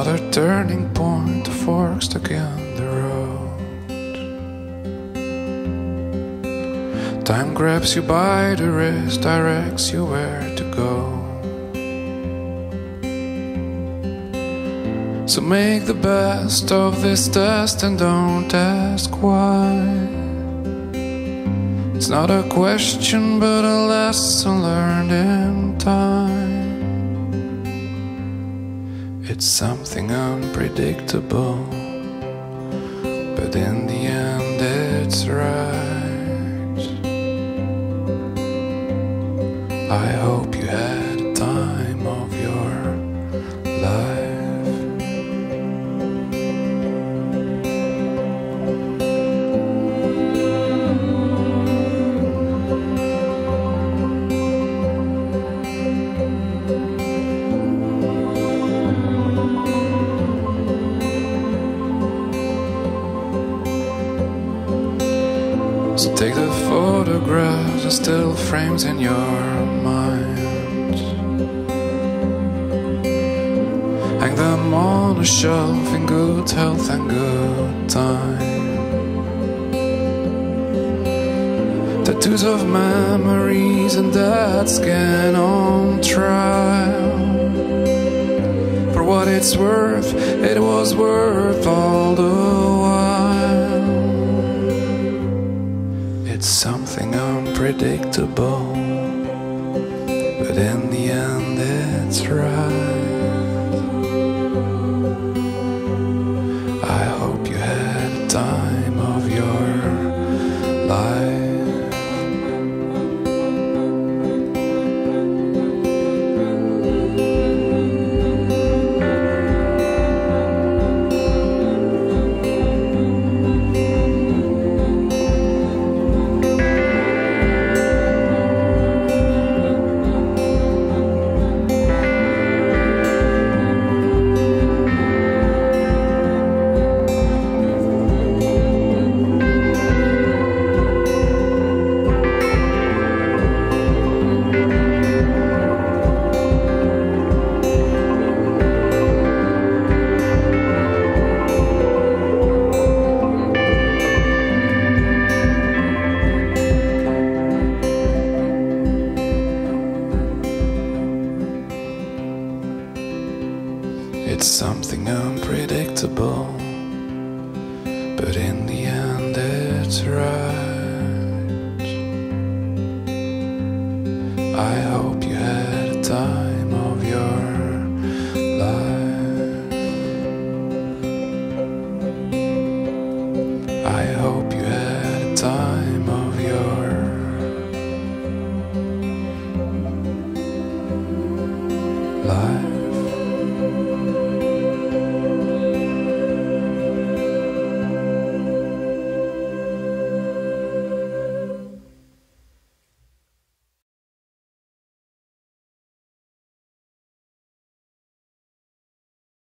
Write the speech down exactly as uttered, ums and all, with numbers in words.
another turning point, a fork stuck in the road. Time grabs you by the wrist, directs you where to go. So make the best of this test and don't ask why. It's not a question but a lesson learned in time. It's something unpredictable, but in the end it's right. I hope you had the time of your life. So take the photographs and still frames in your mind. Hang them on a shelf in good health and good time. Tattoos of memories and dead skin on trial. For what it's worth, it was worth all the while. It's something unpredictable, but in the end it's right. I hope you had the time of your life. It's something unpredictable, but in the end it's right. I hope